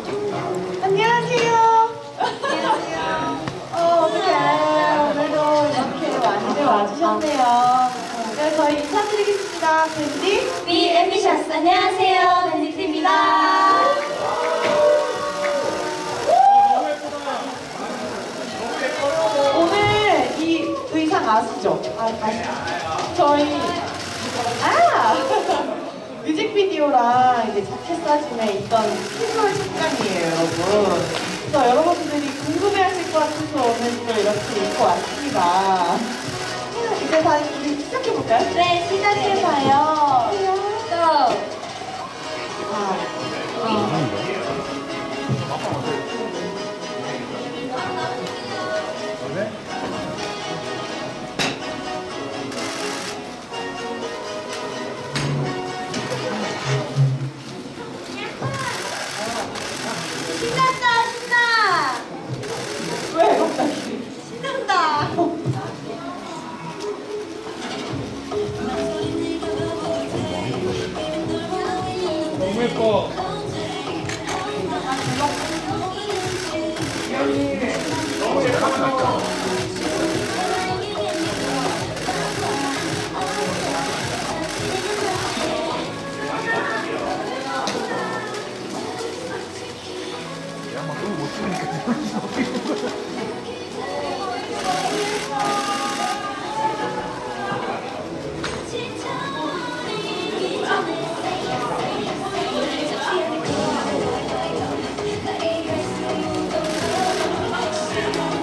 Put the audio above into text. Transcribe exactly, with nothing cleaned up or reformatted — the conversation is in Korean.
안녕하세요. 안녕하세요. 어, 어떡해. 오늘도 이렇게 많이들 와주셨네요. 네, 저희 인사드리겠습니다. 밴디 비 앰비셔스. 안녕하세요, 밴디트입니다. 오늘 이 의상 아시죠? 아, 아시죠? 저희 아 뮤직비디오랑 이제 자켓 사진에 있던 캐주얼 색감이에요, 여러분. 그래서 여러분들이 궁금해하실 것 같아서 오늘 또 이렇게 입고 왔습니다. 이제 다 우리 시작해볼까요? 네, 시작해봐요.